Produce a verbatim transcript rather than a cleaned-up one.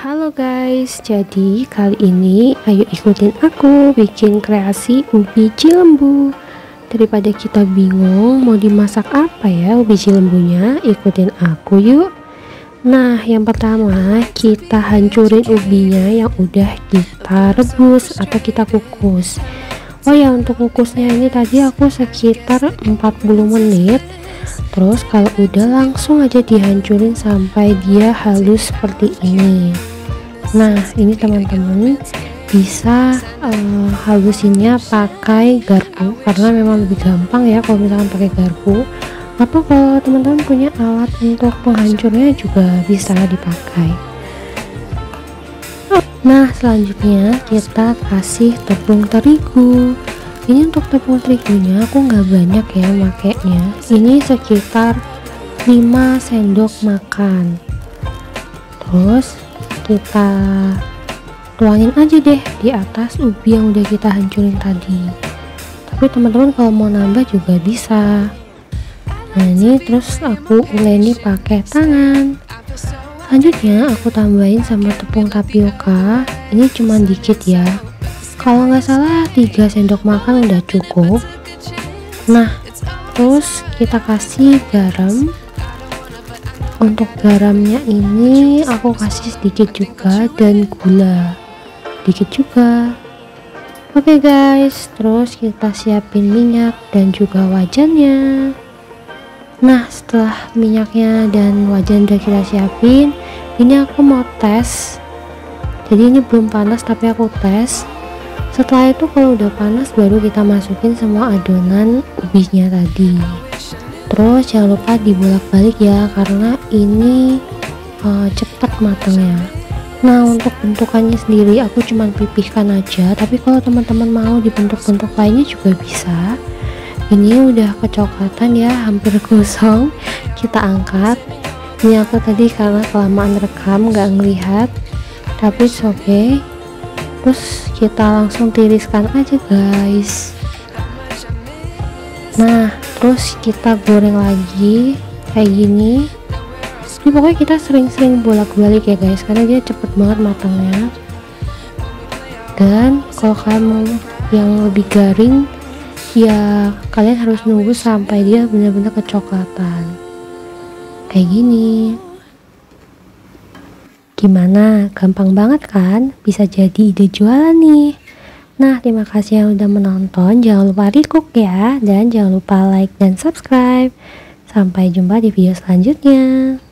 Halo guys, jadi kali ini ayo ikutin aku bikin kreasi ubi cilembu. Daripada kita bingung mau dimasak apa ya ubi cilembunya, ikutin aku yuk. Nah, yang pertama kita hancurin ubinya yang udah kita rebus atau kita kukus. Oh ya, untuk kukusnya ini tadi aku sekitar empat puluh menit. Terus kalau udah langsung aja dihancurin sampai dia halus seperti ini. Nah, ini teman-teman bisa uh, halusinnya pakai garpu karena memang lebih gampang ya kalau misalkan pakai garpu, atau kalau teman-teman punya alat untuk penghancurnya juga bisa dipakai. Nah, selanjutnya kita kasih tepung terigu. Ini untuk tepung terigunya aku nggak banyak ya makainya, ini sekitar lima sendok makan. Terus kita tuangin aja deh di atas ubi yang udah kita hancurin tadi, tapi teman-teman kalau mau nambah juga bisa. Nah, ini terus aku uleni pakai tangan. Selanjutnya aku tambahin sama tepung tapioka, ini cuma dikit ya, kalau nggak salah tiga sendok makan udah cukup. Nah, terus kita kasih garam. Untuk garamnya ini aku kasih sedikit juga, dan gula dikit juga. Oke guys, terus kita siapin minyak dan juga wajannya. Nah, setelah minyaknya dan wajan udah kita siapin, ini aku mau tes. Jadi ini belum panas tapi aku tes. Setelah itu kalau udah panas baru kita masukin semua adonan ubinya tadi. Terus jangan lupa dibolak-balik ya, karena ini uh, cepat matangnya. Nah, untuk bentukannya sendiri aku cuman pipihkan aja, tapi kalau teman-teman mau dibentuk-bentuk lainnya juga bisa. Ini udah kecoklatan ya, hampir gosong. Kita angkat. Ini aku tadi karena kelamaan rekam nggak ngelihat, tapi oke okay. Terus kita langsung tiriskan aja guys. Nah, terus kita goreng lagi kayak gini. Ini pokoknya kita sering-sering bolak-balik ya guys, karena dia cepet banget matangnya. Dan kalau kalian mau yang lebih garing ya kalian harus nunggu sampai dia benar-benar kecoklatan kayak gini. Gimana? Gampang banget kan? Bisa jadi ide jualan nih. Nah, terima kasih yang udah menonton. Jangan lupa recook ya, dan jangan lupa like dan subscribe. Sampai jumpa di video selanjutnya.